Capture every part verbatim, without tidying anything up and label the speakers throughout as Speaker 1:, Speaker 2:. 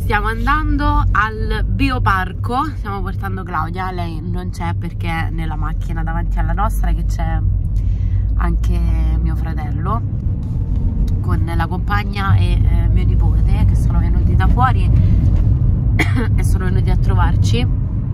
Speaker 1: Stiamo andando al bioparco, stiamo portando Claudia, lei non c'è perché è nella macchina davanti alla nostra, che c'è anche mio fratello con la compagna e eh, mio nipote, che sono venuti da fuori e sono venuti a trovarci.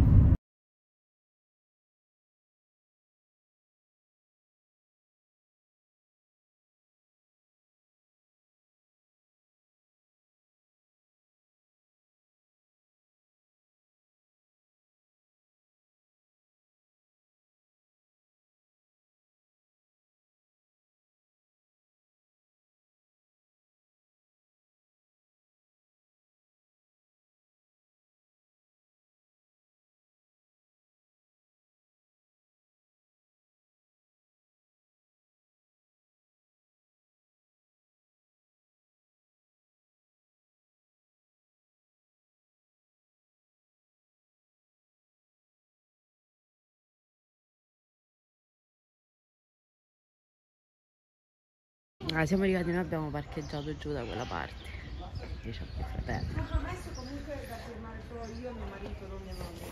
Speaker 1: Ah, siamo arrivati, noi abbiamo parcheggiato giù da quella parte, diciamo mio fratello.
Speaker 2: Ho promesso comunque da firmare solo io e mio marito, non mia mamma.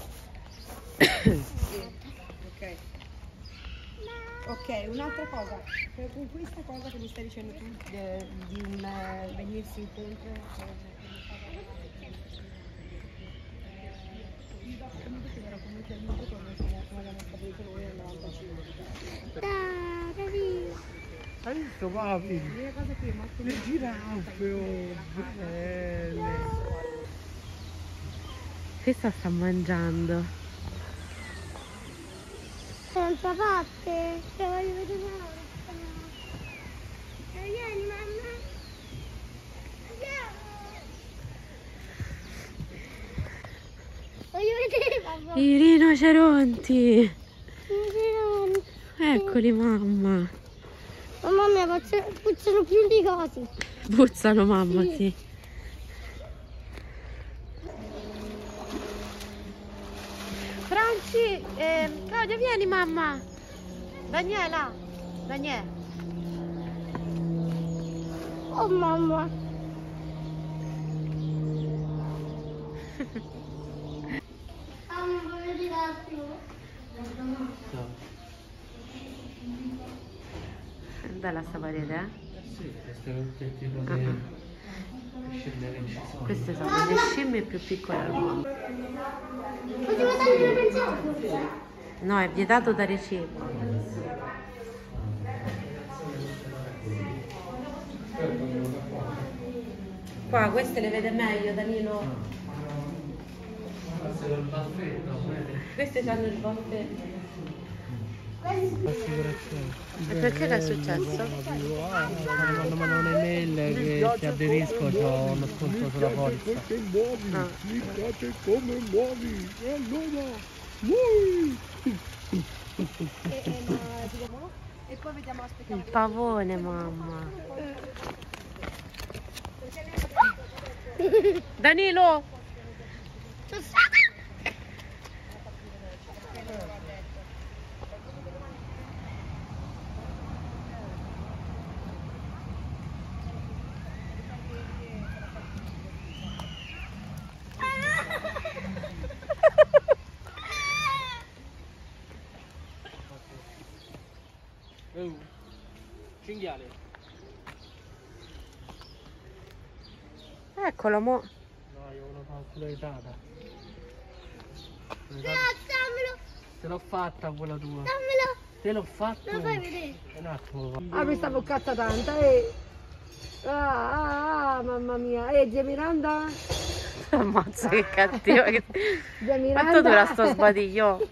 Speaker 2: Sì. Ok. Ok, un'altra cosa, con questa cosa che mi stai dicendo tu de, di un uh, venirsi incontro, eh, mi do comunque che era comunque aiuto quando siamo stati noi nel novantacinque.
Speaker 3: Hai visto papi? Le giraffe, oh, belle!
Speaker 1: Questa sta mangiando.
Speaker 4: Senza patte, te voglio vedere ora. Vieni mamma. Voglio vedere mamma.
Speaker 1: I rinoceronti.
Speaker 4: Rinoceronti.
Speaker 1: Eccoli mamma.
Speaker 4: Mamma mia, puzzano più di cose.
Speaker 1: Puzzano mamma, sì. sì. Franci, eh, Claudia vieni mamma. Daniela, Daniela.
Speaker 4: Oh mamma. Ah, non voglio dire altro.
Speaker 1: Bella sta parete, eh?
Speaker 3: Sì, questo è il tipo di
Speaker 1: uh-huh.
Speaker 3: scimmie che ci sono.
Speaker 1: Queste sono le scimmie più piccole al mondo.
Speaker 4: Possiamo togliere il pensiero?
Speaker 1: No, è vietato dare cibo. Qua, queste le vede meglio, Danilo.
Speaker 3: Queste sono il baffetto,
Speaker 1: queste hanno il baffetto.
Speaker 3: Assicurazione.
Speaker 1: E perché che è successo?
Speaker 3: Ah, quando mandano un'email che si aderisco c'ho uno sconto sulla polizza. Perché muovi?
Speaker 1: Ah.
Speaker 3: Guardate come muovi! E allora muovi!
Speaker 2: e poi vediamo a
Speaker 1: Il pavone, mamma. Danilo!
Speaker 3: Cinghiale.
Speaker 1: Eccolo, mo.
Speaker 3: No, io volevo fare quella risata.
Speaker 4: Dammelo.
Speaker 3: Te l'ho fatta quella tua.
Speaker 4: Dammelo.
Speaker 3: Te l'ho fatta.
Speaker 4: Lo fai vedere.
Speaker 3: Un attimo.
Speaker 2: Apri sta boccata tanta e... Ah, ah, ah, mamma mia. E zia Miranda?
Speaker 1: Ammazza che cattivo. Che...
Speaker 2: Zia Miranda?
Speaker 1: Quanto dura sto sbadiglio?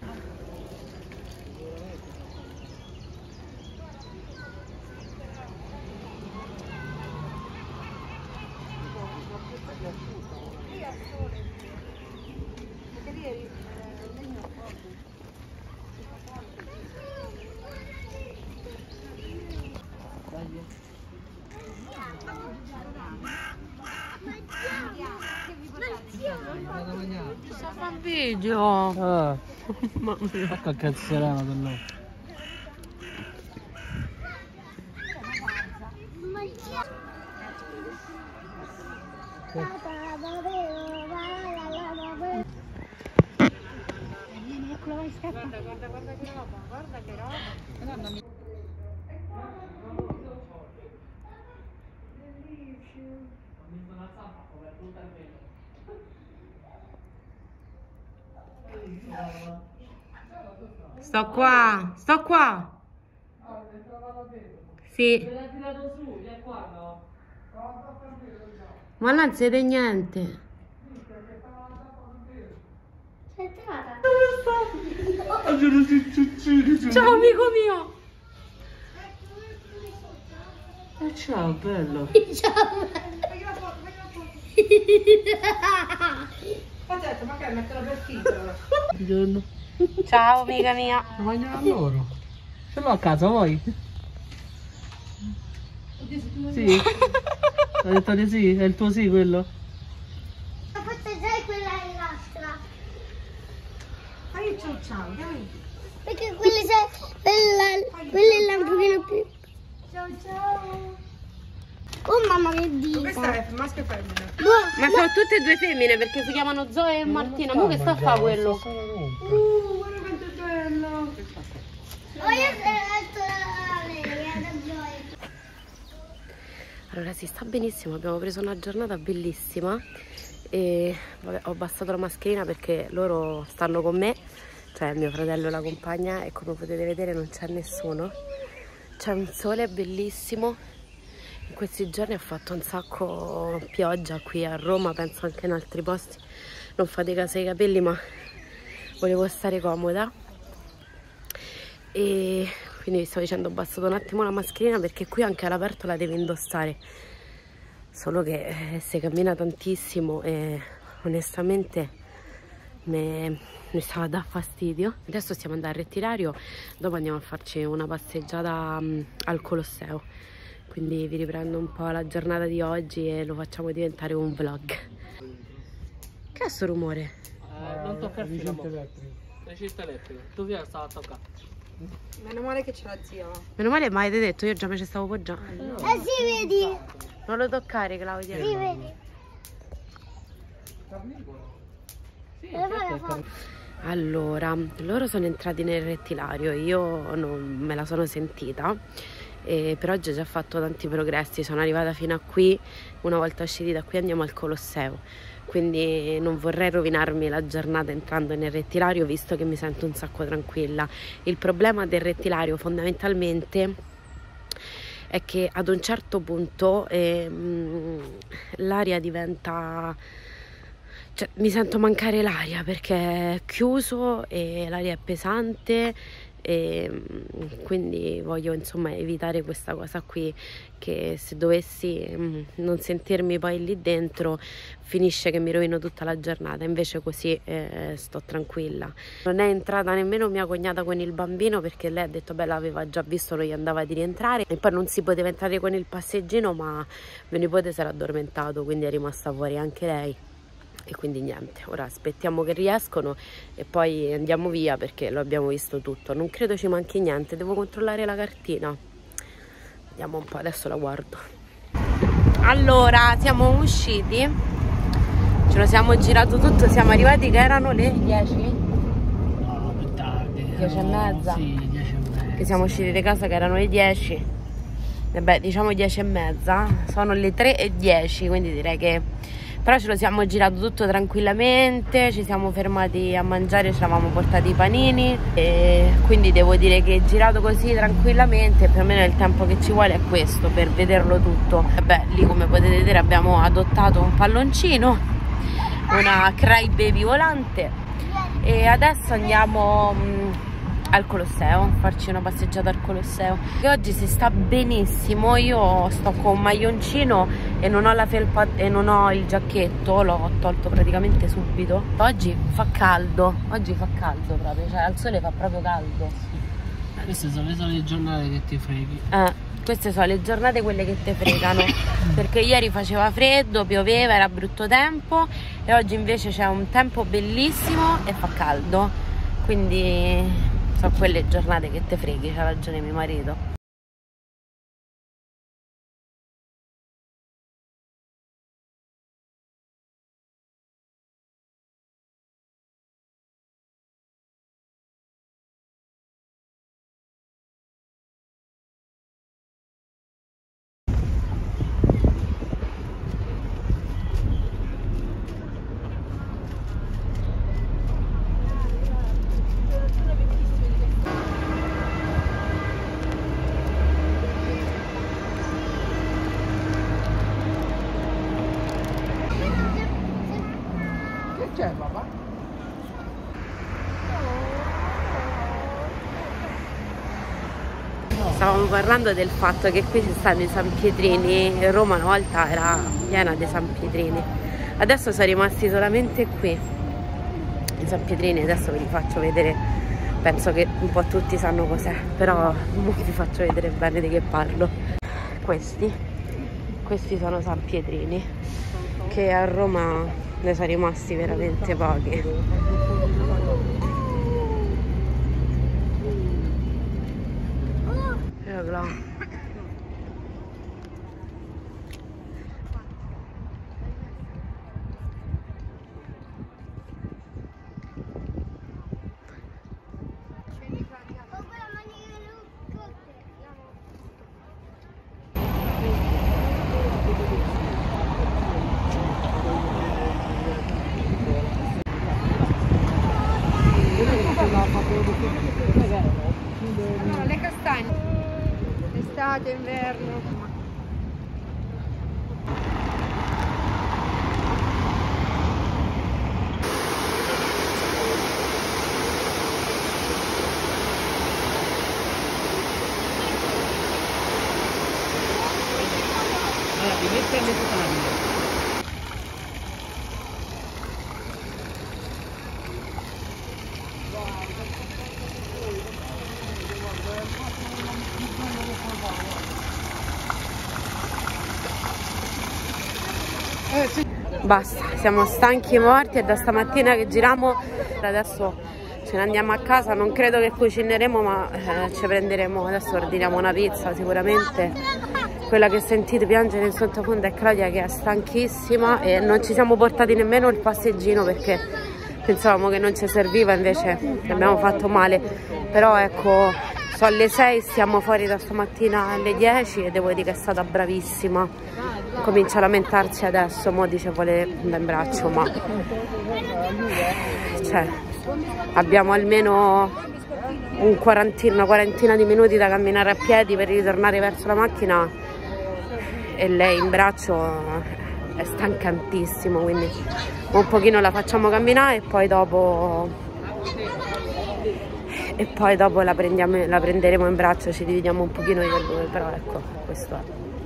Speaker 1: Sto fa un video.
Speaker 3: Ah,
Speaker 1: Mamma mia.
Speaker 3: ecco che serena per noi.
Speaker 4: Papà, Dai, scappa.
Speaker 1: Guarda, guarda, guarda che roba, guarda che roba. Sto qua, sto qua. Sì. Ma non siete niente.
Speaker 4: Sei entrata?
Speaker 1: Ciao amico mio.
Speaker 3: Eh, ciao, bello.
Speaker 4: Ciao.
Speaker 2: Aspetta, magari metterò per titolo.
Speaker 3: Buongiorno.
Speaker 1: Ciao amica mia.
Speaker 3: Lo mangiano a loro. Ce l'ho a casa, vuoi? Sì. Ha detto di sì, è il tuo sì quello?
Speaker 4: Forse già quella è nostra.
Speaker 2: Ma io ciao ciao, dai.
Speaker 4: Perché quelle sai, quella, quella è un pochino più. Ciao ciao. Oh mamma che
Speaker 2: Questa
Speaker 4: dita.
Speaker 2: è maschio e femmina.
Speaker 1: Ma sono tutte e due femmine perché si chiamano Zoe e Martina. Mo che sta a fare quello?
Speaker 2: Uh, guarda quanto è bello.
Speaker 4: Oh, io sono la lei, da Zoe.
Speaker 1: Allora si sta benissimo, abbiamo preso una giornata bellissima e vabbè, ho abbassato la mascherina perché loro stanno con me, cioè mio fratello la compagna, e come potete vedere non c'è nessuno. C'è un sole bellissimo, in questi giorni ha fatto un sacco pioggia qui a Roma, penso anche in altri posti. Non fate caso ai capelli, ma volevo stare comoda e quindi vi stavo dicendo ho abbassato un attimo la mascherina perché qui anche all'aperto la devi indossare, solo che eh, si cammina tantissimo e onestamente mi, mi stava a dar fastidio. Adesso stiamo andando al Retirario, dopo andiamo a farci una passeggiata um, al Colosseo, quindi vi riprendo un po' la giornata di oggi e lo facciamo diventare un vlog. Che è sto rumore?
Speaker 3: Eh, non tocca il filo. Recetta elettrica. Tu via stava a toccare.
Speaker 2: Meno male che c'è la zia.
Speaker 1: Meno male mi avete detto, io già me ci stavo poggiando.
Speaker 4: Eh sì, vedi.
Speaker 1: Non lo toccare Claudia.
Speaker 4: Sì, vedi.
Speaker 1: Allora, loro sono entrati nel rettilario, io non me la sono sentita, e per oggi ho già fatto tanti progressi, sono arrivata fino a qui, una volta usciti da qui andiamo al Colosseo, quindi non vorrei rovinarmi la giornata entrando nel rettilario visto che mi sento un sacco tranquilla. Il problema del rettilario fondamentalmente è che ad un certo punto ehm, l'aria diventa... Cioè, mi sento mancare l'aria perché è chiuso e l'aria è pesante e quindi voglio insomma evitare questa cosa qui, che se dovessi mh, non sentirmi poi lì dentro finisce che mi rovino tutta la giornata, invece così eh, sto tranquilla. Non è entrata nemmeno mia cognata con il bambino perché lei ha detto beh l'aveva già visto, non gli andava di rientrare, e poi non si poteva entrare con il passeggino ma mio nipote si era addormentato, quindi è rimasta fuori anche lei. E quindi niente, ora aspettiamo che riescono e poi andiamo via perché lo abbiamo visto tutto. Non credo ci manchi niente, devo controllare la cartina. Vediamo un po', adesso la guardo. Allora, siamo usciti, ce lo siamo girato tutto, siamo arrivati che erano le dieci?
Speaker 3: No, più tardi.
Speaker 1: dieci e mezza?
Speaker 3: Sì, dieci e mezza.
Speaker 1: Che siamo usciti di casa che erano le dieci. Vabbè, diciamo dieci e mezza, sono le tre e dieci, quindi direi che... Però ce lo siamo girato tutto tranquillamente, ci siamo fermati a mangiare, ci eravamo portati i panini e quindi devo dire che girato così tranquillamente più o meno il tempo che ci vuole è questo per vederlo tutto. Vabbè, lì come potete vedere abbiamo adottato un palloncino, una cry baby volante e adesso andiamo mh, al Colosseo, farci una passeggiata al Colosseo. E oggi si sta benissimo, io sto con un maglioncino e non ho la felpa e non ho il giacchetto, l'ho tolto praticamente subito. Oggi fa caldo, oggi fa caldo proprio, cioè al sole fa proprio caldo.
Speaker 3: Queste sono le solite giornate che ti freghi.
Speaker 1: Eh, queste sono le giornate quelle che te fregano, perché ieri faceva freddo, pioveva, era brutto tempo e oggi invece c'è un tempo bellissimo e fa caldo, quindi sono quelle giornate che te freghi, c'ha ragione mio marito.
Speaker 3: c'è papà?
Speaker 1: Stavamo parlando del fatto che qui ci stanno i San Pietrini e Roma una volta era piena di San Pietrini. Adesso sono rimasti solamente qui i San Pietrini, adesso ve li faccio vedere, penso che un po' tutti sanno cos'è, però vi faccio vedere bene di che parlo. Questi, questi sono San Pietrini, che a Roma ne sono rimasti veramente pochi. Eccolo.
Speaker 2: No, le castagne. Estate, inverno.
Speaker 3: Allora, di mettere a metà la via.
Speaker 1: Basta, siamo stanchi e morti, è da stamattina che giriamo, adesso ce ne andiamo a casa, non credo che cucineremo, ma eh, ci prenderemo, adesso ordiniamo una pizza sicuramente. Quella che sentite piangere in sottofondo è Claudia, che è stanchissima, e non ci siamo portati nemmeno il passeggino perché pensavamo che non ci serviva, invece abbiamo fatto male. Però ecco, sono alle sei, stiamo fuori da stamattina alle dieci e devo dire che è stata bravissima. Comincia a lamentarsi adesso, mo dice vuole andare in braccio, ma cioè, abbiamo almeno un quarantina, una quarantina di minuti da camminare a piedi per ritornare verso la macchina e lei in braccio è stancantissimo, quindi un pochino la facciamo camminare e poi dopo e poi dopo la, prendiamo, la prenderemo in braccio, ci dividiamo un pochino io e lui, però ecco, questo è.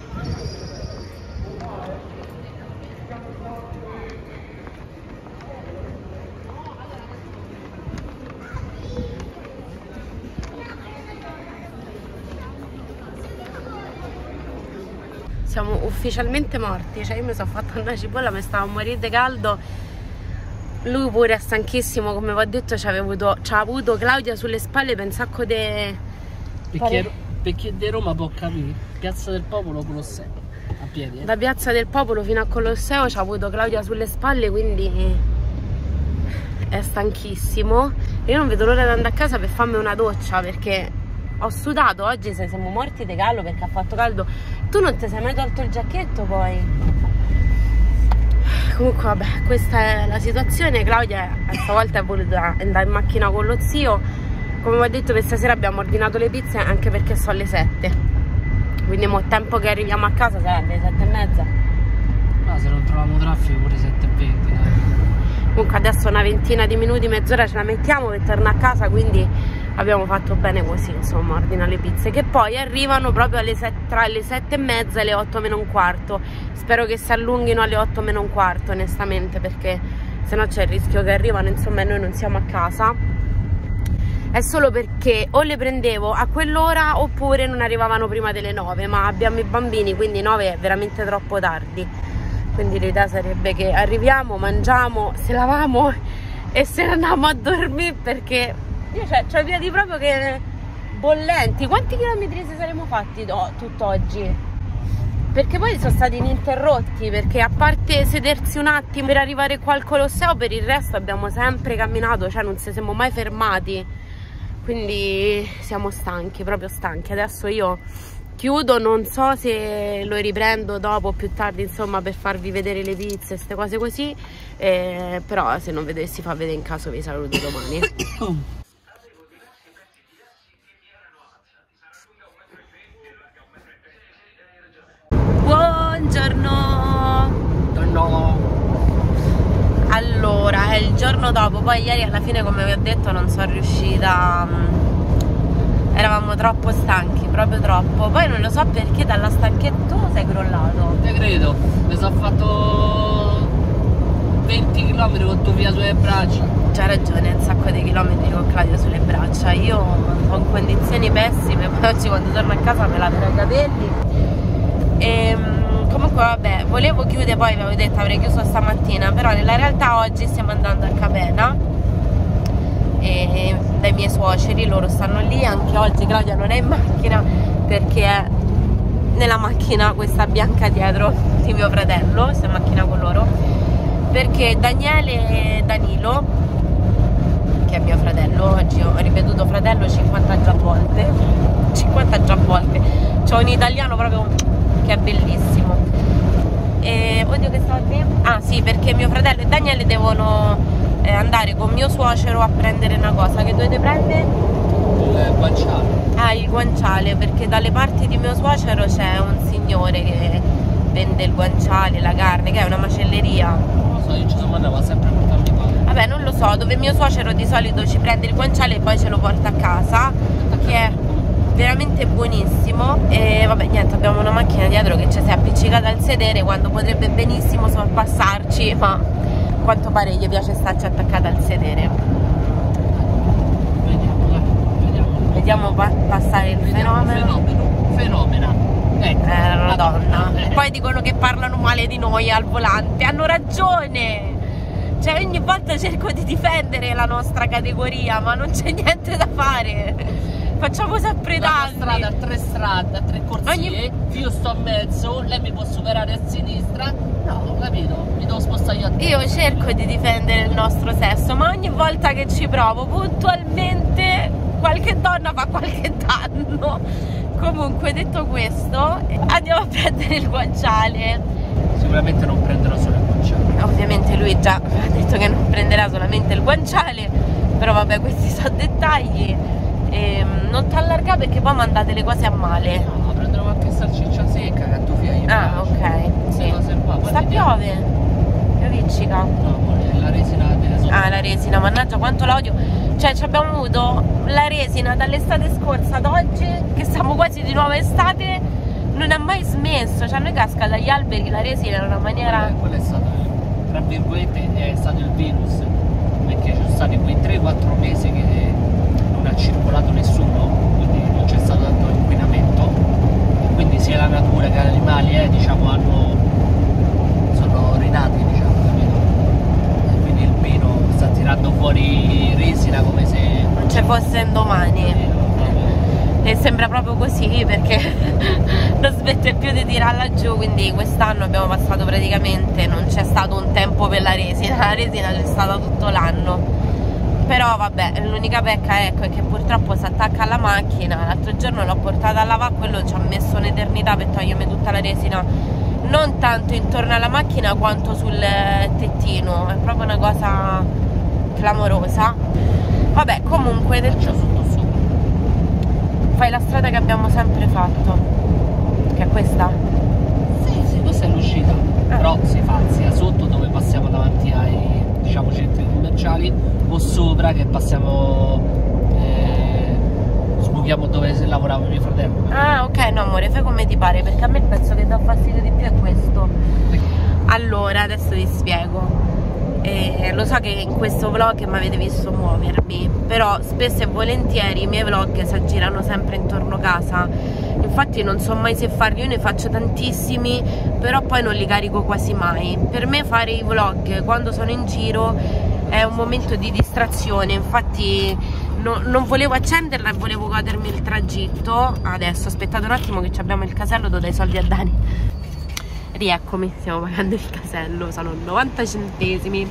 Speaker 1: Siamo ufficialmente morti, cioè io mi sono fatta una cipolla, mi stavo a morire di caldo, lui pure è stanchissimo, come vi ho detto c'ha avuto, avuto Claudia sulle spalle per un sacco di...
Speaker 3: Perché, perché di Roma può capire, Piazza del Popolo, Colosseo, a piedi. Eh?
Speaker 1: Da Piazza del Popolo fino a Colosseo c'ha avuto Claudia sulle spalle, quindi è stanchissimo. Io non vedo l'ora di andare a casa per farmi una doccia, perché ho sudato oggi, se siamo morti di caldo perché ha fatto caldo. Tu non ti sei mai tolto il giacchetto poi? Comunque vabbè, questa è la situazione. Claudia stavolta è voluta andare in macchina con lo zio. Come vi ho detto, per stasera abbiamo ordinato le pizze, anche perché sono le sette, quindi mo tempo che arriviamo a casa sarà alle sette e mezza.
Speaker 3: Ma se non troviamo traffico pure sette e venti, dai.
Speaker 1: Comunque adesso una ventina di minuti, mezz'ora ce la mettiamo per tornare a casa, quindi abbiamo fatto bene così, insomma, ordina le pizze che poi arrivano proprio alle sette, tra le sette e mezza e le otto meno un quarto. Spero che si allunghino alle otto meno un quarto, onestamente, perché sennò c'è il rischio che arrivano, insomma, e noi non siamo a casa. È solo perché o le prendevo a quell'ora oppure non arrivavano prima delle nove, ma abbiamo i bambini, quindi nove è veramente troppo tardi. Quindi l'idea sarebbe che arriviamo, mangiamo, se lavamo e se ne andiamo a dormire, perché io c'ho i piedi proprio che bollenti. Quanti chilometri ci saremmo fatti oh, tutt'oggi? Perché poi sono stati ininterrotti, perché a parte sedersi un attimo per arrivare qua al Colosseo, per il resto abbiamo sempre camminato, cioè non ci siamo mai fermati. Quindi siamo stanchi, proprio stanchi. Adesso io chiudo, non so se lo riprendo dopo, più tardi, insomma, per farvi vedere le pizze, queste cose così, eh, però se non vedessi fa vedere in caso vi saluto domani. Buongiorno!
Speaker 3: No.
Speaker 1: Allora, è il giorno dopo, poi ieri alla fine, come vi ho detto, non sono riuscita, eravamo troppo stanchi, proprio troppo. Poi non lo so perché dalla stanchezza tu sei crollato.
Speaker 3: Te credo, mi sono fatto venti chilometri con tu via sulle braccia.
Speaker 1: C'ha ragione, un sacco di chilometri con Claudio sulle braccia. Io ho condizioni pessime, poi oggi quando torno a casa me laverò i capelli. E comunque vabbè, volevo chiudere, poi vi avevo detto avrei chiuso stamattina, però nella realtà oggi stiamo andando a Capena e dai miei suoceri, loro stanno lì. Anche oggi Claudia non è in macchina perché è nella macchina questa bianca dietro di mio fratello, sta in macchina con loro, perché Daniele Danilo, che è mio fratello, oggi ho ripetuto fratello cinquanta già volte, cinquanta già volte, c'ho un italiano proprio che è bellissimo. E oddio, che stavo a dire? Ah sì, perché mio fratello e Daniele devono eh, andare con mio suocero a prendere una cosa. Che dovete prendere?
Speaker 3: Il guanciale.
Speaker 1: Ah, il guanciale, perché dalle parti di mio suocero c'è un signore che vende il guanciale, la carne, che è una macelleria.
Speaker 3: Non lo so, io ci sono mandato sempre a portarmi pane.
Speaker 1: Vabbè, non lo so, dove mio suocero di solito ci prende il guanciale e poi ce lo porta a casa, che è veramente buonissimo. E vabbè, niente, abbiamo una macchina dietro che ci si è appiccicata al sedere quando potrebbe benissimo sorpassarci, ma a quanto pare gli piace starci attaccata al sedere.
Speaker 3: Vediamo, dai, vediamo.
Speaker 1: Vediamo pa passare il
Speaker 3: Vediamo,
Speaker 1: fenomeno.
Speaker 3: Fenomeno, fenomena. Ecco,
Speaker 1: Era una donna.
Speaker 3: Eh.
Speaker 1: Poi dicono che parlano male di noi al volante, hanno ragione. Cioè ogni volta cerco di difendere la nostra categoria, ma non c'è niente da fare. Facciamo sempre danni.
Speaker 3: La strada a tre strade, a tre corsie,
Speaker 1: Ogni...
Speaker 3: io sto a mezzo, lei mi può superare a sinistra. No, capito? Mi devo spostare io a destra.
Speaker 1: Io cerco di difendere il nostro sesso, ma ogni volta che ci provo, puntualmente qualche donna fa qualche danno. Comunque, detto questo, andiamo a prendere il guanciale.
Speaker 3: Sicuramente non prenderò solo il guanciale.
Speaker 1: Ovviamente lui già ha detto che non prenderà solamente il guanciale, però vabbè, questi sono dettagli. E non ti allarga perché poi mandate le cose a male.
Speaker 3: No, prenderò qualche salsiccia secca, cattofia.
Speaker 1: Ah, ok, sì. Sta piove, pioviccica.
Speaker 3: No, amore, la resina delle sopra.
Speaker 1: Ah, la resina, mannaggia quanto l'odio. Cioè ci abbiamo avuto la resina dall'estate scorsa ad oggi, che siamo quasi di nuova estate, non ha mai smesso. Cioè a noi casca dagli alberi la resina in una maniera...
Speaker 3: Eh, quello è stato, tra virgolette, è stato il virus, perché ci sono stati quei tre quattro mesi che non ha circolato nessuno, quindi non c'è stato tanto inquinamento, e quindi sia la natura che gli animali eh, diciamo hanno sono rinati, diciamo, capito? E quindi il pino sta tirando fuori resina come se
Speaker 1: non ci fosse un domani. E sembra proprio così perché non smette più di tirarla giù, quindi quest'anno abbiamo passato praticamente, non c'è stato un tempo per la resina, la resina c'è stata tutto l'anno. Però vabbè, l'unica pecca ecco è che purtroppo si attacca alla macchina. L'altro giorno l'ho portata a lavare, quello ci ha messo un'eternità per togliermi tutta la resina, non tanto intorno alla macchina quanto sul tettino, è proprio una cosa clamorosa. Vabbè, comunque del
Speaker 3: c'è sotto sopra.
Speaker 1: Fai la strada che abbiamo sempre fatto, che è questa?
Speaker 3: Sì, sì, questa è l'uscita,
Speaker 1: ah.
Speaker 3: Però si fa sia sotto dove passiamo davanti ai, diciamo, centri commerciali, o sopra che passiamo, eh, sbuchiamo dove lavorava mio fratello.
Speaker 1: Ah, ok, no amore, fai come ti pare, perché a me il pezzo che dà fastidio di più è questo. Allora, adesso vi spiego. Eh, lo so che in questo vlog mi avete visto muovermi, però spesso e volentieri i miei vlog si aggirano sempre intorno a casa. Infatti non so mai se farli, io ne faccio tantissimi, però poi non li carico quasi mai. Per me fare i vlog quando sono in giro è un momento di distrazione, infatti no, non volevo accenderla e volevo godermi il tragitto. Adesso aspettate un attimo che abbiamo il casello, do dai soldi a Dani. Rieccomi, stiamo pagando il casello, sono novanta centesimi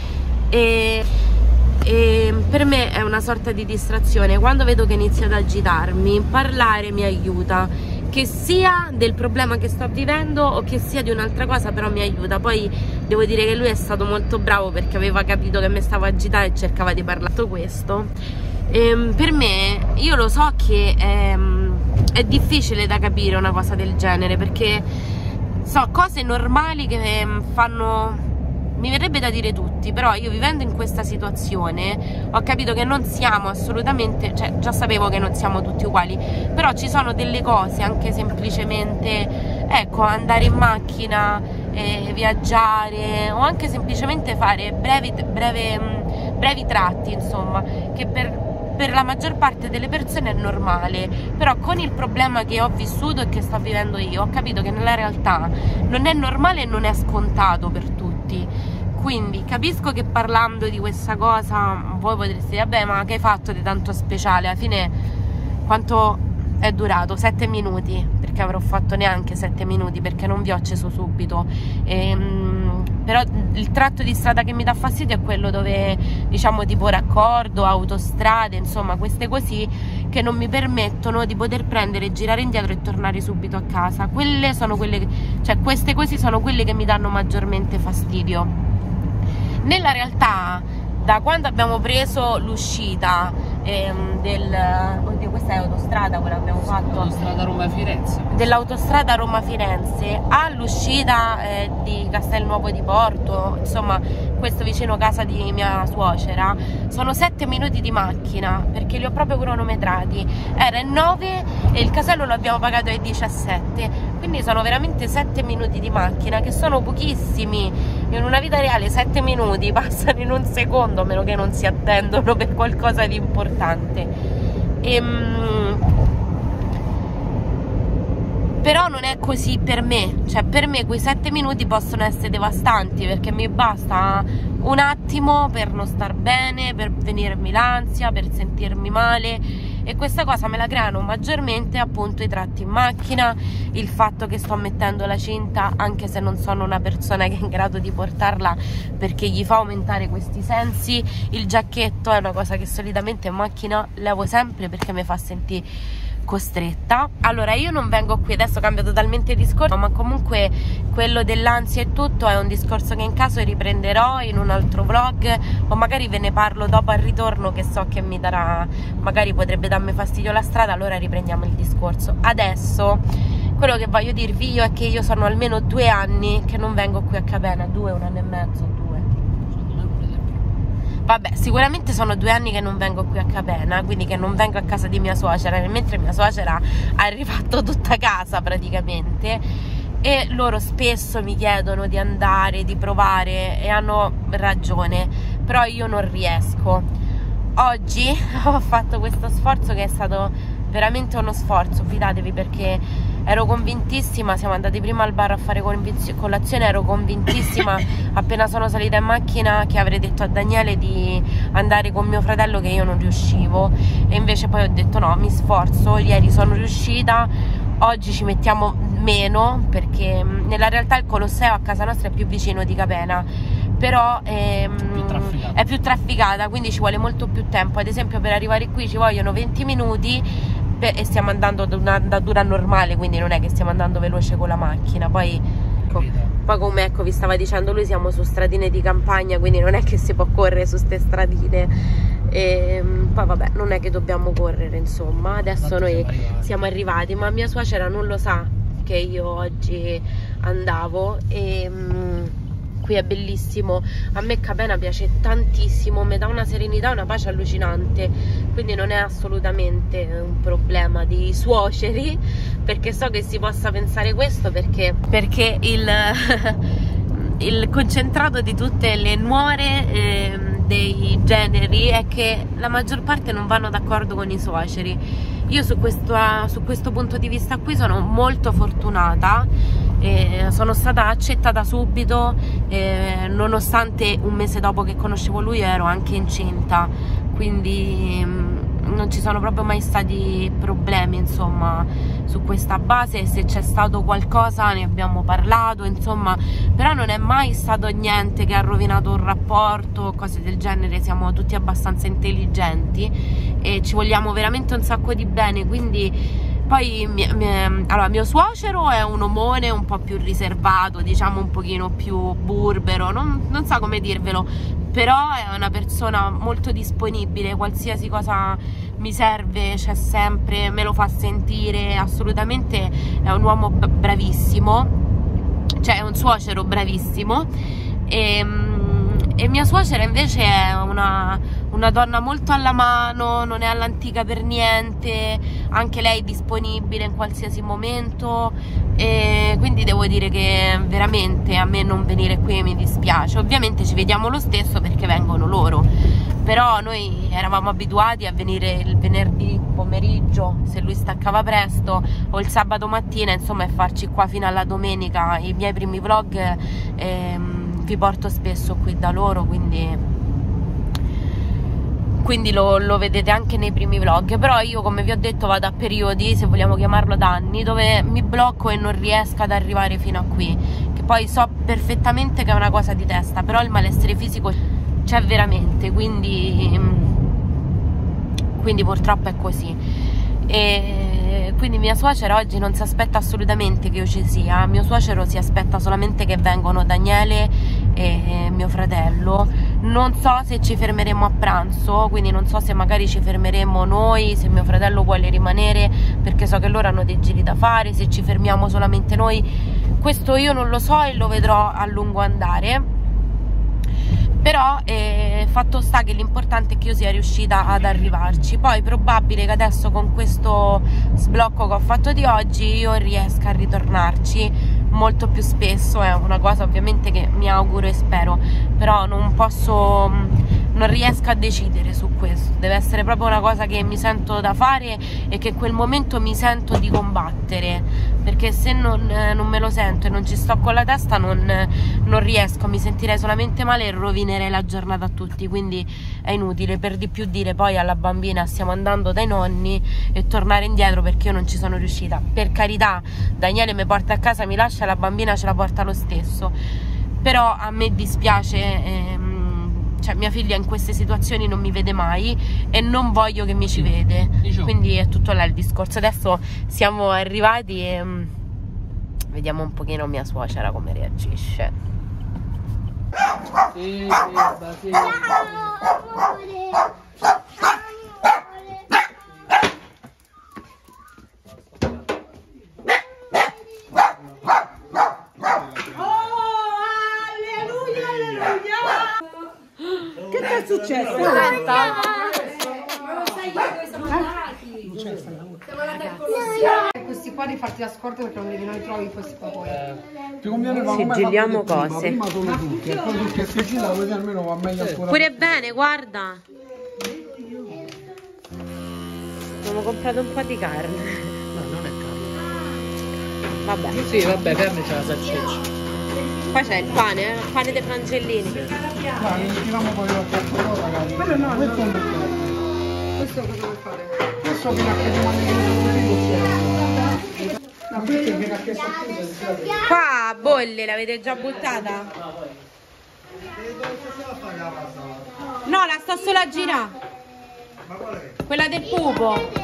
Speaker 1: e, e per me è una sorta di distrazione. Quando vedo che inizio ad agitarmi, parlare mi aiuta, che sia del problema che sto vivendo o che sia di un'altra cosa, però mi aiuta. Poi devo dire che lui è stato molto bravo perché aveva capito che mi stavo agitando e cercava di parlare di questo. E per me, io lo so che è, è difficile da capire una cosa del genere, perché so cose normali che fanno mi verrebbe da dire tutti, però io vivendo in questa situazione ho capito che non siamo assolutamente, cioè già sapevo che non siamo tutti uguali, però ci sono delle cose, anche semplicemente, ecco, andare in macchina, eh, viaggiare, o anche semplicemente fare brevi, breve, brevi tratti, insomma, che per per la maggior parte delle persone è normale, però con il problema che ho vissuto e che sto vivendo io ho capito che nella realtà non è normale e non è scontato per tutti. Quindi capisco che parlando di questa cosa voi potreste dire vabbè, ma che hai fatto di tanto speciale? Alla fine quanto è durato? sette minuti, perché avrò fatto neanche sette minuti, perché non vi ho acceso subito. ehm, Però il tratto di strada che mi dà fastidio è quello dove, diciamo, tipo raccordo, autostrade, insomma queste così che non mi permettono di poter prendere, girare indietro e tornare subito a casa. Quelle sono quelle che, cioè queste così sono quelle che mi danno maggiormente fastidio. Nella realtà, da quando abbiamo preso l'uscita ehm, del, oddio, questa è autostrada, quella che abbiamo fatto,
Speaker 3: Autostrada Roma-Firenze,
Speaker 1: dell'autostrada Roma-Firenze all'uscita eh, di Castelnuovo di Porto, insomma questo vicino casa di mia suocera, sono sette minuti di macchina, perché li ho proprio cronometrati, era nove e il casello lo abbiamo pagato ai diciassette, quindi sono veramente sette minuti di macchina, che sono pochissimi. In una vita reale sette minuti passano in un secondo, a meno che non si attendono per qualcosa di importante. Ehm, però non è così per me, cioè per me quei sette minuti possono essere devastanti, perché mi basta un attimo per non star bene, per venirmi l'ansia, per sentirmi male, e questa cosa me la creano maggiormente appunto i tratti in macchina, il fatto che sto mettendo la cinta anche se non sono una persona che è in grado di portarla, perché gli fa aumentare questi sensi. Il giacchetto è una cosa che solitamente in macchina levo sempre perché mi fa sentire costretta. Allora io non vengo qui, adesso cambio totalmente discorso, ma comunque quello dell'ansia e tutto è un discorso che in caso riprenderò in un altro vlog, o magari ve ne parlo dopo al ritorno, che so che mi darà, magari potrebbe darmi fastidio la strada, allora riprendiamo il discorso. Adesso quello che voglio dirvi io è che io sono almeno due anni che non vengo qui a Capena, due, un anno e mezzo, due. Vabbè, sicuramente sono due anni che non vengo qui a Capena, quindi che non vengo a casa di mia suocera, mentre mia suocera ha rifatto tutta casa praticamente, e loro spesso mi chiedono di andare, di provare, e hanno ragione, però io non riesco. Oggi ho fatto questo sforzo che è stato veramente uno sforzo, fidatevi, perché ero convintissima, siamo andati prima al bar a fare colazione, ero convintissima appena sono salita in macchina che avrei detto a Daniele di andare con mio fratello, che io non riuscivo, e invece poi ho detto no, mi sforzo, ieri sono riuscita, oggi ci mettiamo meno, perché nella realtà il Colosseo a casa nostra è più vicino di Capena, però ehm, più è più trafficata, quindi ci vuole molto più tempo. Ad esempio per arrivare qui ci vogliono venti minuti e stiamo andando ad un'andatura normale, quindi non è che stiamo andando veloce con la macchina. Poi, ecco, poi come ecco vi stava dicendo lui, siamo su stradine di campagna, quindi non è che si può correre su ste stradine, e poi vabbè, non è che dobbiamo correre, insomma. Adesso noi siamo arrivati. siamo arrivati, ma mia suocera non lo sa che io oggi andavo, e qui è bellissimo, a me Capena piace tantissimo, mi dà una serenità, una pace allucinante, quindi non è assolutamente un problema di suoceri, perché so che si possa pensare questo, perché, perché il, il concentrato di tutte le nuore eh, dei generi è che la maggior parte non vanno d'accordo con i suoceri. Io su questo, su questo punto di vista qui sono molto fortunata, eh, sono stata accettata subito, eh, nonostante un mese dopo che conoscevo lui ero anche incinta, quindi mh, non ci sono proprio mai stati problemi, insomma, su questa base. Se c'è stato qualcosa ne abbiamo parlato, insomma, però non è mai stato niente che ha rovinato un rapporto, cose del genere. Siamo tutti abbastanza intelligenti e ci vogliamo veramente un sacco di bene, quindi poi mi, mi, allora mio suocero è un omone un po' più riservato, diciamo un pochino più burbero, non, non so come dirvelo, però è una persona molto disponibile, qualsiasi cosa mi serve c'è sempre, me lo fa sentire, assolutamente è un uomo bravissimo, cioè è un suocero bravissimo, e e mia suocera invece è una, una donna molto alla mano, non è all'antica per niente, anche lei è disponibile in qualsiasi momento, e quindi devo dire che veramente a me non venire qui mi dispiace. Ovviamente ci vediamo lo stesso perché vengono loro, però noi eravamo abituati a venire il venerdì pomeriggio se lui staccava presto, o il sabato mattina, insomma, e farci qua fino alla domenica. I miei primi vlog ehm, vi porto spesso qui da loro, quindi quindi lo, lo vedete anche nei primi vlog. Però io, come vi ho detto, vado a periodi, se vogliamo chiamarlo ad anni, dove mi blocco e non riesco ad arrivare fino a qui, che poi so perfettamente che è una cosa di testa, però il malessere fisico c'è veramente, quindi quindi purtroppo è così. E quindi mia suocera oggi non si aspetta assolutamente che io ci sia, mio suocero si aspetta solamente che vengano Daniele e mio fratello. Non so se ci fermeremo a pranzo, quindi non so se magari ci fermeremo noi, se mio fratello vuole rimanere, perché so che loro hanno dei giri da fare, se ci fermiamo solamente noi, questo io non lo so e lo vedrò a lungo andare. Però eh, fatto sta che l'importante è che io sia riuscita ad arrivarci. Poi è probabile che adesso, con questo sblocco che ho fatto di oggi, io riesca a ritornarci molto più spesso. È una cosa ovviamente che mi auguro e spero, però non posso, non riesco a decidere su questo. Deve essere proprio una cosa che mi sento da fare e che in quel momento mi sento di combattere, perché se non, non me lo sento e non ci sto con la testa non, non riesco, mi sentirei solamente male e rovinerei la giornata a tutti. Quindi è inutile per di più dire poi alla bambina stiamo andando dai nonni e tornare indietro perché io non ci sono riuscita. Per carità, Daniele mi porta a casa, mi lascia, la bambina ce la porta lo stesso, però a me dispiace, ehm, cioè mia figlia in queste situazioni non mi vede mai e non voglio che mi ci vede, quindi è tutto là il discorso. Adesso siamo arrivati e um, vediamo un pochino mia suocera come reagisce.
Speaker 3: Sì, bimba, sì.
Speaker 2: Che ti è successo? Questi qua di farti la scorta perché non li noi trovi questi qua poi.
Speaker 1: Sigilliamo cose.
Speaker 5: Prima sono tutti, e poi tutti e sigillati, così almeno va meglio ancora.
Speaker 1: Pure bene, guarda. Abbiamo comprato un po' di carne.
Speaker 3: No, non è carne.
Speaker 1: Vabbè.
Speaker 3: Sì, vabbè, carne c'è la salsiccia.
Speaker 1: Poi c'è il pane, eh? Il pane dei frangellini.
Speaker 5: Dai, tiriamo poi lo quarto, ragazzi. Quello no, questo è un bel.
Speaker 2: Questo cosa vuoi fare?
Speaker 5: Questo fino a che rimane così. Ma questo viene a chiesto più.
Speaker 1: Qua bolle, l'avete già buttata? No, la sto solo a girare. Quella del pupo.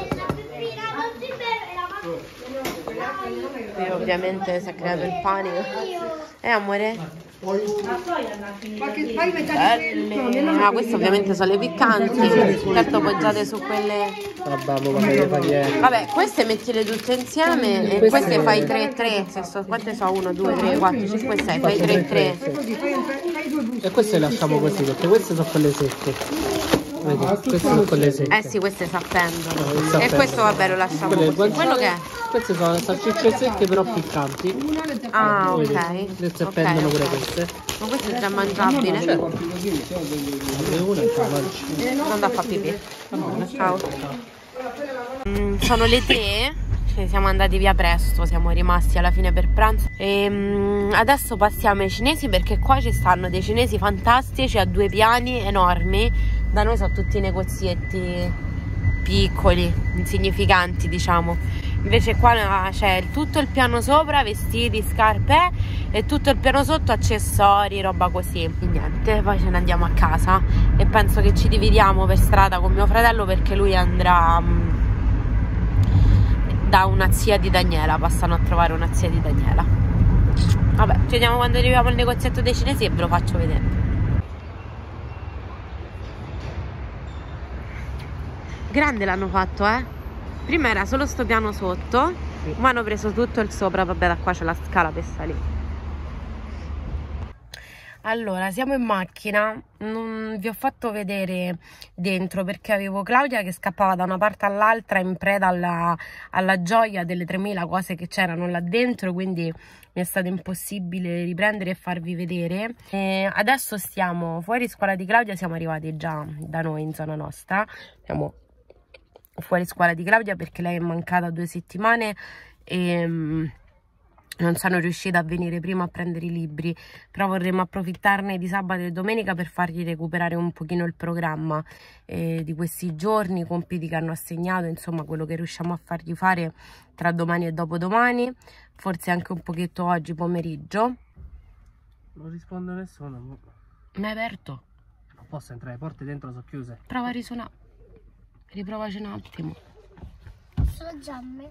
Speaker 1: E ovviamente si è creato il panico. Eh amore? Ah, queste ovviamente sono le piccanti. Certo, poggiate su quelle. Vabbè, queste mettile tutte insieme e queste fai tre e tre. Quante so? uno, due, tre, quattro, cinque, sei. Fai tre e tre.
Speaker 3: E queste le lasciamo così perché queste sono quelle secche. Vedi, queste sono quelle secche.
Speaker 1: Eh sì, queste sappendono.
Speaker 3: No,
Speaker 1: E
Speaker 3: sapendo.
Speaker 1: questo vabbè lo lasciamo
Speaker 3: Quelle
Speaker 1: così. Quello che è?
Speaker 3: Queste sono salsicce secche però piccanti.
Speaker 1: Ah,
Speaker 3: Vedi,
Speaker 1: ok.
Speaker 3: le sappendono
Speaker 1: Ok,
Speaker 3: pure
Speaker 1: ok.
Speaker 3: queste.
Speaker 1: Ma questo è già mangiabile?
Speaker 3: Certo. E una ce la mangi.
Speaker 1: Non da fa pipì. Ciao. Mm, sono le tre. Cioè, siamo andati via presto, siamo rimasti alla fine per pranzo. E mm, adesso passiamo ai cinesi, perché qua ci stanno dei cinesi fantastici a due piani enormi. Da noi sono tutti negozietti piccoli, insignificanti, diciamo. Invece qua c'è tutto il piano sopra, vestiti, scarpe, e tutto il piano sotto accessori, roba così. E niente, poi ce ne andiamo a casa e penso che ci dividiamo per strada con mio fratello, perché lui andrà mh, da una zia di Daniela, passano a trovare una zia di Daniela. Vabbè, ci vediamo quando arriviamo al negozietto dei cinesi e ve lo faccio vedere. Grande l'hanno fatto, eh? Prima era solo sto piano sotto, sì. Ma hanno preso tutto il sopra. Vabbè, da qua c'è la scala per salire. Allora, siamo in macchina, non vi ho fatto vedere dentro perché avevo Claudia che scappava da una parte all'altra in preda alla, alla gioia delle tremila cose che c'erano là dentro, quindi mi è stato impossibile riprendere e farvi vedere. E adesso stiamo fuori scuola di Claudia, siamo arrivati già da noi in zona nostra, siamo fuori scuola di Claudia perché lei è mancata due settimane e non sono riuscita a venire prima a prendere i libri, però vorremmo approfittarne di sabato e domenica per fargli recuperare un pochino il programma eh, di questi giorni, i compiti che hanno assegnato, insomma quello che riusciamo a fargli fare tra domani e dopodomani, forse anche un pochetto oggi pomeriggio.
Speaker 3: Non risponde nessuno.
Speaker 1: Ma è aperto?
Speaker 3: Non posso entrare, le porte dentro sono chiuse.
Speaker 1: Prova a risuonare, riprovaci un attimo.
Speaker 4: Sono giamme.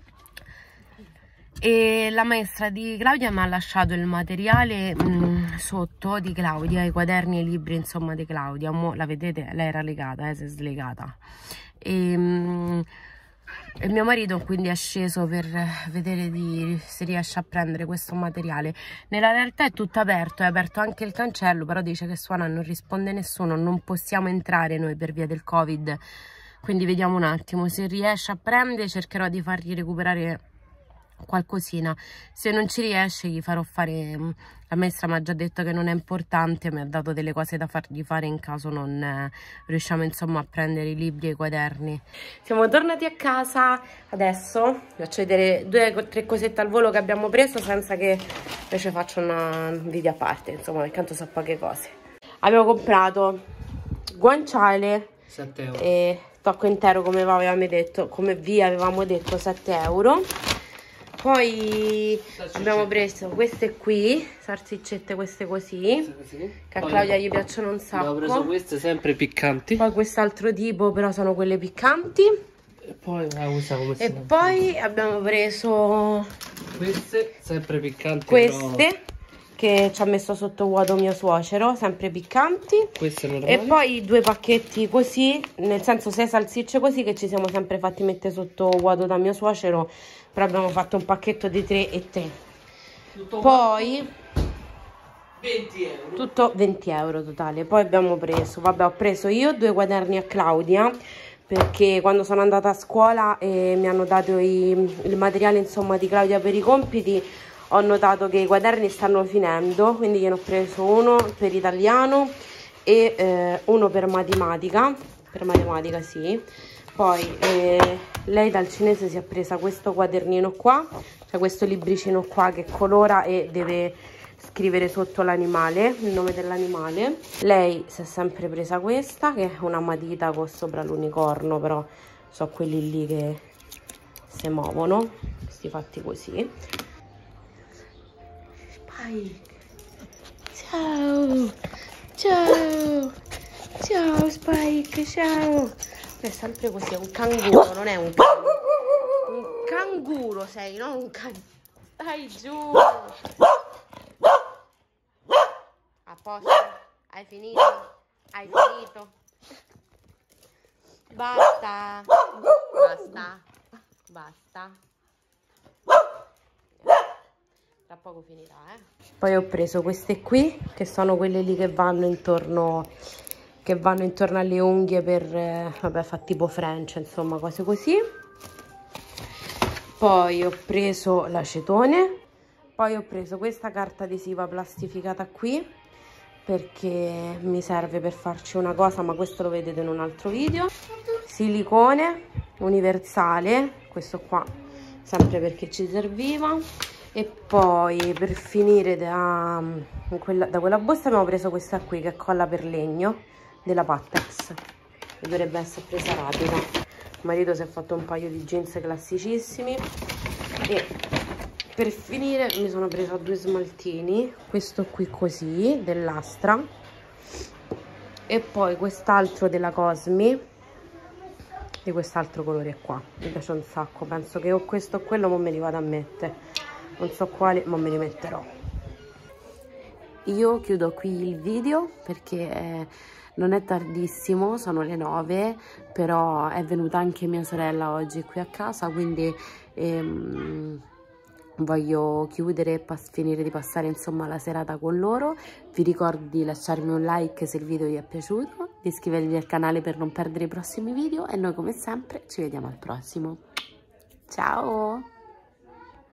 Speaker 1: E la maestra di Claudia mi ha lasciato il materiale mh, sotto di Claudia, i quaderni e i libri insomma di Claudia. Mo, la vedete, lei era legata, eh, si è slegata e, mh, e mio marito quindi è sceso per vedere di, se riesce a prendere questo materiale. Nella realtà è tutto aperto, è aperto anche il cancello, però dice che suona, non risponde nessuno, non possiamo entrare noi per via del Covid, quindi vediamo un attimo, se riesce a prendere cercherò di fargli recuperare qualcosina, se non ci riesce gli farò fare, la maestra mi ha già detto che non è importante, mi ha dato delle cose da fargli fare in caso non eh, riusciamo insomma a prendere i libri e i quaderni. Siamo tornati a casa, adesso vi faccio vedere due o tre cosette al volo che abbiamo preso senza che invece faccio una video a parte, insomma perché tanto so poche cose. Abbiamo comprato guanciale
Speaker 3: sette euro
Speaker 1: e tocco intero come vi avevamo detto, come vi avevamo detto sette euro. Poi abbiamo preso queste qui, salsiccette queste così, sì, che a Claudia gli piacciono un sacco.
Speaker 3: Abbiamo preso queste sempre piccanti.
Speaker 1: Poi quest'altro tipo, però sono quelle piccanti.
Speaker 3: E poi, ah, usa come
Speaker 1: e poi abbiamo preso
Speaker 3: queste sempre piccanti.
Speaker 1: Queste,
Speaker 3: però...
Speaker 1: che ci ha messo sotto vuoto mio suocero, sempre piccanti.
Speaker 3: Queste normali.
Speaker 1: E poi due pacchetti così, nel senso sei salsicce così che ci siamo sempre fatti mettere sotto vuoto da mio suocero. Però abbiamo fatto un pacchetto di tre e tre. Tutto poi
Speaker 3: venti euro.
Speaker 1: Tutto venti euro totale. Poi abbiamo preso, vabbè, ho preso io due quaderni a Claudia perché quando sono andata a scuola e mi hanno dato i, il materiale insomma di Claudia per i compiti, ho notato che i quaderni stanno finendo, quindi gliene ho preso uno per italiano e eh, uno per matematica, per matematica sì. Poi eh, lei dal cinese si è presa questo quadernino qua, cioè questo libricino qua che colora e deve scrivere sotto l'animale, il nome dell'animale. Lei si è sempre presa questa, che è una matita con sopra l'unicorno, però so quelli lì che si muovono, questi fatti così. Spike, ciao, ciao, ciao Spike, ciao. È sempre così, è un canguro, non è un canguro. Un canguro sei, non un canguro. Dai giù. A posto? Hai finito? Hai finito? Basta. Basta. Basta. Tra poco finirà, eh. Poi ho preso queste qui, che sono quelle lì che vanno intorno... che vanno intorno alle unghie per, eh, vabbè, fa tipo French, insomma, cose così. Poi ho preso l'acetone, poi ho preso questa carta adesiva plastificata qui, perché mi serve per farci una cosa, ma questo lo vedete in un altro video. Silicone universale, questo qua, sempre perché ci serviva. E poi per finire da, quella, da quella busta abbiamo preso questa qui, che è colla per legno, della Pattex, che dovrebbe essere presa rapida. Il marito si è fatto un paio di jeans classicissimi e per finire mi sono presa due smaltini, questo qui così dell'Astra e poi quest'altro della Cosmi di quest'altro colore qua, mi piace un sacco, penso che o questo o quello mo me li vado a mettere, non so quale ma me li metterò. Io chiudo qui il video perché eh, non è tardissimo, sono le nove, però è venuta anche mia sorella oggi qui a casa, quindi ehm, voglio chiudere e finire di passare insomma la serata con loro. Vi ricordo di lasciarmi un like se il video vi è piaciuto, di iscrivervi al canale per non perdere i prossimi video e noi come sempre ci vediamo al prossimo. Ciao!